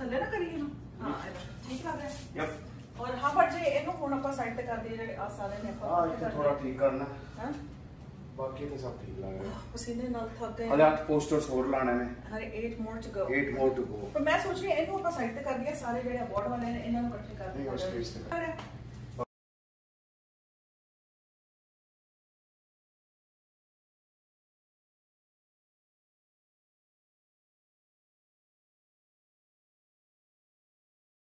थल्ले ना करिए ना हां ठीक लग रहा है यप और हां बट जे इनु हुन ਆਪਾਂ ਸਾਈਡ ਤੇ ਕਰ ਦਈਏ ਜਿਹੜੇ ਆ ਸਾਰੇ ਨੇ ਆਪਾਂ हां थोड़ा ठीक करना हां बाकी तो सब ठीक लग रहा है पसीने नाल थक गए अरे 8 पोस्टर्स और लाने में हरे 8 more to go 8 more to go पर मैं सोच रही हूं इनु ਆਪਾਂ ਸਾਈड ਤੇ ਕਰ ਦਈਏ ਸਾਰੇ ਜਿਹੜੇ ਅਵਾਰਡ ਵਾਲੇ ਨੇ ਇਹਨਾਂ ਨੂੰ ਇਕੱਠੇ ਕਰ नहीं और स्पेस दीजिए